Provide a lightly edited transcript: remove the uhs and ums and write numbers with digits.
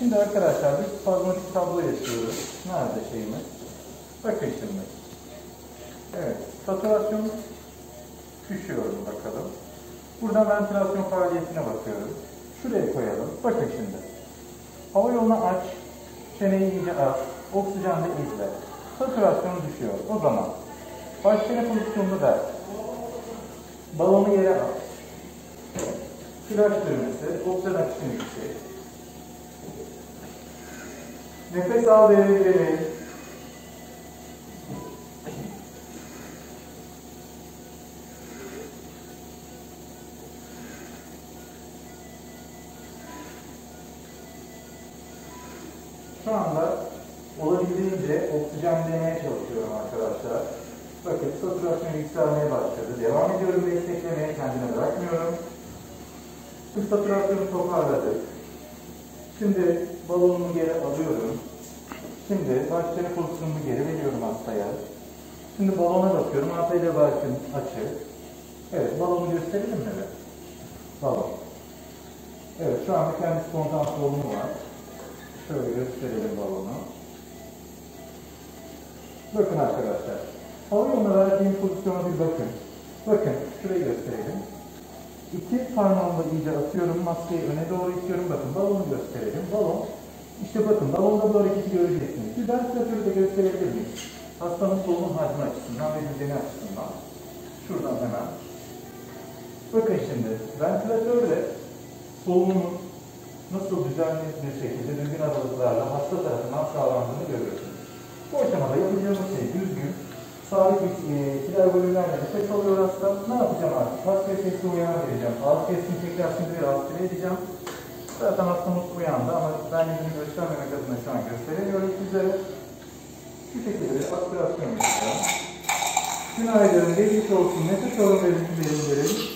Şimdi arkadaşlar biz spazmatik tablo yaşıyoruz. Nerede şeyimiz? Bakın şimdi. Evet, satürasyon düşüyorum bakalım. Buradan ventilasyon faaliyetine bakıyorum. Şuraya koyalım. Bakın şimdi. Hava yolunu aç, çeneyi iyice aç, oksijende izle. Satürasyon düşüyor. O zaman baş çene pozisyonunu ver. Balonu yere at. Flaş düğmesi, oksijen akışını yüksek. Nefes al verelim. Şu anda olabildiğince oksijenlemeye çalışıyorum arkadaşlar. Bakın satürasyon yükselmeye başladı. Devam ediyorum desteklemeye, kendine bırakmıyorum. Bu satürasyonu toparladık. Şimdi balonumu geri alıyorum. Şimdi baş çene pozisyonumu geri veriyorum hastaya. Şimdi balona bakıyorum. Hastayla bakın açık. Evet, balonu gösterelim mi? Evet. Balon. Evet, şu anda kendi spontan solunumu var. Şöyle gösterelim balonu. Bakın arkadaşlar. Hava yoluna verdiğim pozisyona bir bakın. Bakın, şurayı gösterelim. İki parmağımla iyice atıyorum. Maskeyi öne doğru itiyorum. Bakın, balonu gösterelim. Balon. İşte bakın, balonda bu hareketi göreceksiniz. Bir ventilatörü de gösterebilir miyiz? Hastanın solunum hacmi açısından ve düzeni açısından. Şuradan hemen. Bakın şimdi, ventilatörle solunumun nasıl düzenli bir şekilde düzgün aralıklarla hasta tarafından sağlandığını görüyorsunuz. Bu aşamada yapacağımız şey düzgün, sabit bir kiler volümlerle nefes alıyor hasta. Ne yapacağım artık? Hastaya sesli uyanan vereceğim. Ağız sesini tekrar şimdi bir altire edeceğim. Zaten hastamız uyandı ama ben yüzünü göstermemek adına şu an gösteremiyorum sizlere. Şu şekilde bir aspirasyon yapacağım. Günaydın, geçmiş olsun. Nefes alın verin.